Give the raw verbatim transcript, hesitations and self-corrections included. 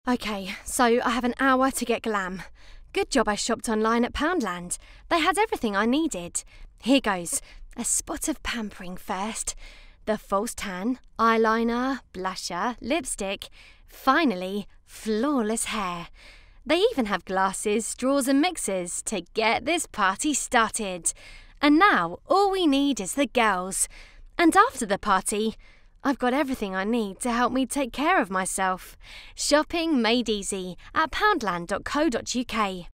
Okay, so I have an hour to get glam. Good job I shopped online at Poundland. They had everything I needed. Here goes. A spot of pampering first. The false tan, eyeliner, blusher, lipstick. Finally, flawless hair. They even have glasses, straws and mixers to get this party started. And now all we need is the girls. And after the party, I've got everything I need to help me take care of myself. Shopping made easy at poundland dot co dot U K.